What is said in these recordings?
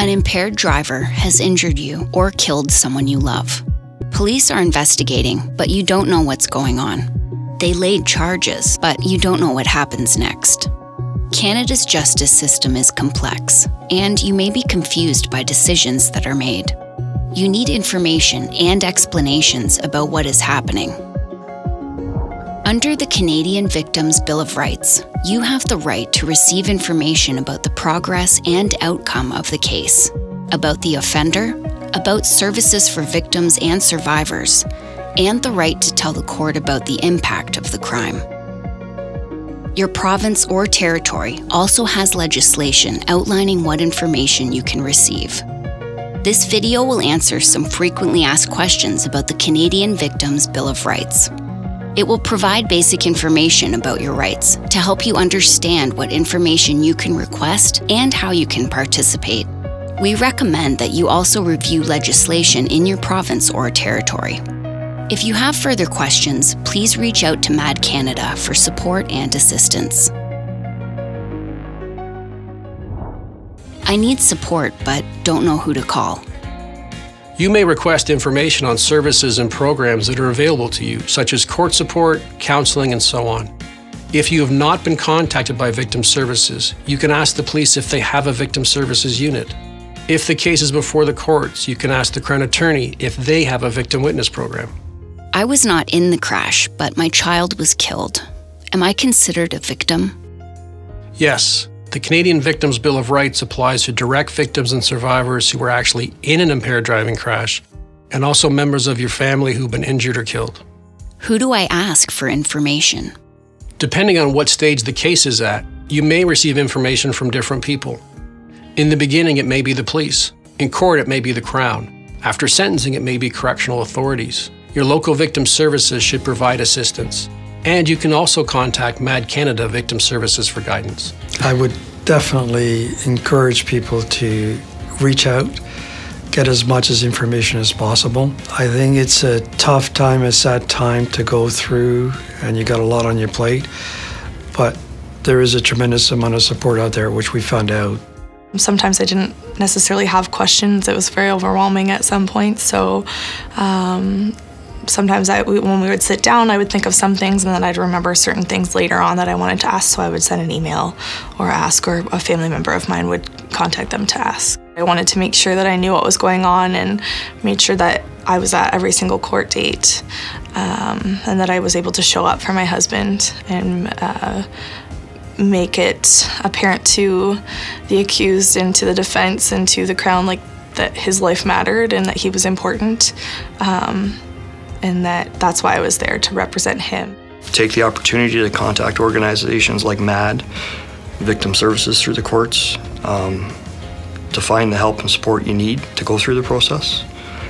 An impaired driver has injured you or killed someone you love. Police are investigating, but you don't know what's going on. They laid charges, but you don't know what happens next. Canada's justice system is complex, and you may be confused by decisions that are made. You need information and explanations about what is happening. Under the Canadian Victims' Bill of Rights, you have the right to receive information about the progress and outcome of the case, about the offender, about services for victims and survivors, and the right to tell the court about the impact of the crime. Your province or territory also has legislation outlining what information you can receive. This video will answer some frequently asked questions about the Canadian Victims' Bill of Rights. It will provide basic information about your rights to help you understand what information you can request and how you can participate. We recommend that you also review legislation in your province or territory. If you have further questions, please reach out to MAD Canada for support and assistance. I need support but don't know who to call. You may request information on services and programs that are available to you, such as court support, counseling, and so on. If you have not been contacted by Victim Services, you can ask the police if they have a Victim Services unit. If the case is before the courts, you can ask the Crown Attorney if they have a victim witness program. I was not in the crash, but my child was killed. Am I considered a victim? Yes. The Canadian Victims' Bill of Rights applies to direct victims and survivors who were actually in an impaired driving crash, and also members of your family who've been injured or killed. Who do I ask for information? Depending on what stage the case is at, you may receive information from different people. In the beginning, it may be the police. In court, it may be the Crown. After sentencing, it may be correctional authorities. Your local Victim Services should provide assistance. And you can also contact MAD Canada Victim Services for guidance. I would definitely encourage people to reach out, get as much information as possible. I think it's a tough time, a sad time to go through, and you got a lot on your plate, but there is a tremendous amount of support out there, which we found out. Sometimes I didn't necessarily have questions. It was very overwhelming at some point, so sometimes when we would sit down, I would think of some things and then I'd remember certain things later on that I wanted to ask, so I would send an email or ask, or a family member of mine would contact them to ask. I wanted to make sure that I knew what was going on and made sure that I was at every single court date, and that I was able to show up for my husband and make it apparent to the accused and to the defense and to the Crown that his life mattered and that he was important. And that's why I was there, to represent him. Take the opportunity to contact organizations like MAD, Victim Services through the courts, to find the help and support you need to go through the process.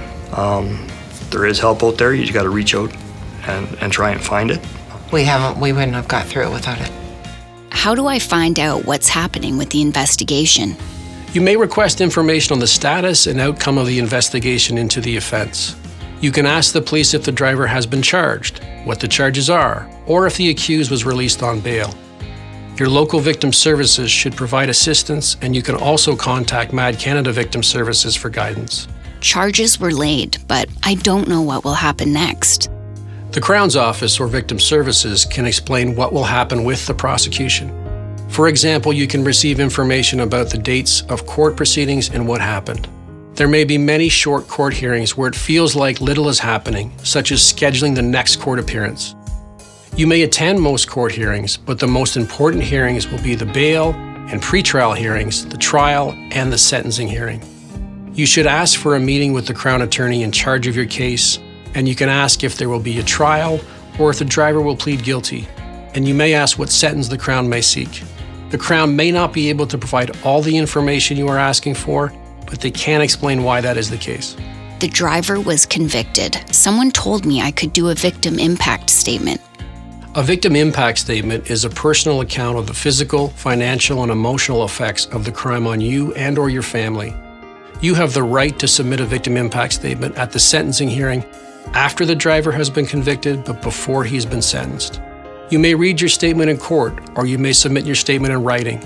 There is help out there, you just got to reach out and try and find it. We wouldn't have got through it without it. How do I find out what's happening with the investigation? You may request information on the status and outcome of the investigation into the offense. You can ask the police if the driver has been charged, what the charges are, or if the accused was released on bail. Your local Victim Services should provide assistance, and you can also contact MAD Canada Victim Services for guidance. Charges were laid, but I don't know what will happen next. The Crown's Office or Victim Services can explain what will happen with the prosecution. For example, you can receive information about the dates of court proceedings and what happened. There may be many short court hearings where it feels like little is happening, such as scheduling the next court appearance. You may attend most court hearings, but the most important hearings will be the bail and pretrial hearings, the trial, and the sentencing hearing. You should ask for a meeting with the Crown Attorney in charge of your case, and you can ask if there will be a trial or if the driver will plead guilty, and you may ask what sentence the Crown may seek. The Crown may not be able to provide all the information you are asking for, but they can explain why that is the case. The driver was convicted. Someone told me I could do a victim impact statement. A victim impact statement is a personal account of the physical, financial, and emotional effects of the crime on you and or your family. You have the right to submit a victim impact statement at the sentencing hearing after the driver has been convicted but before he's been sentenced. You may read your statement in court, or you may submit your statement in writing.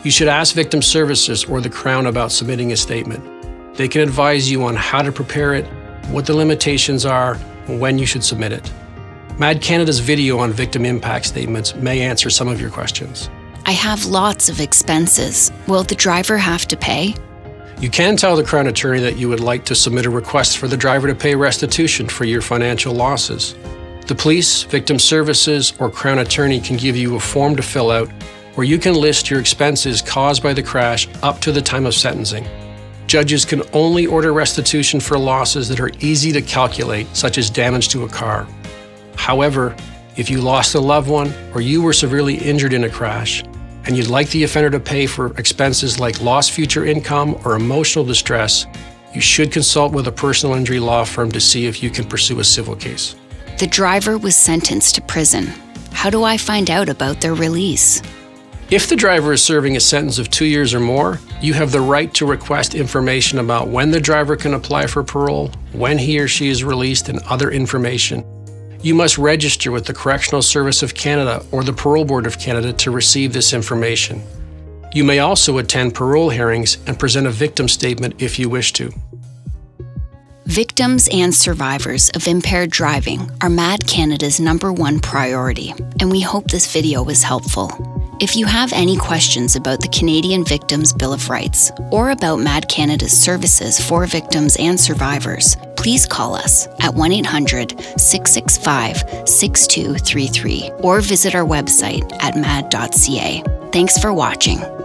You should ask Victim Services or the Crown about submitting a statement. They can advise you on how to prepare it, what the limitations are, and when you should submit it. MAD Canada's video on victim impact statements may answer some of your questions. I have lots of expenses. Will the driver have to pay? You can tell the Crown Attorney that you would like to submit a request for the driver to pay restitution for your financial losses. The police, Victim Services, or Crown Attorney can give you a form to fill out where you can list your expenses caused by the crash up to the time of sentencing. Judges can only order restitution for losses that are easy to calculate, such as damage to a car. However, if you lost a loved one or you were severely injured in a crash, and you'd like the offender to pay for expenses like lost future income or emotional distress, you should consult with a personal injury law firm to see if you can pursue a civil case. The driver was sentenced to prison. How do I find out about their release? If the driver is serving a sentence of 2 years or more, you have the right to request information about when the driver can apply for parole, when he or she is released, and other information. You must register with the Correctional Service of Canada or the Parole Board of Canada to receive this information. You may also attend parole hearings and present a victim statement if you wish to. Victims and survivors of impaired driving are MAD Canada's #1 priority, and we hope this video was helpful. If you have any questions about the Canadian Victims Bill of Rights or about MAD Canada's services for victims and survivors, please call us at 1-800-665-6233 or visit our website at mad.ca. Thanks for watching.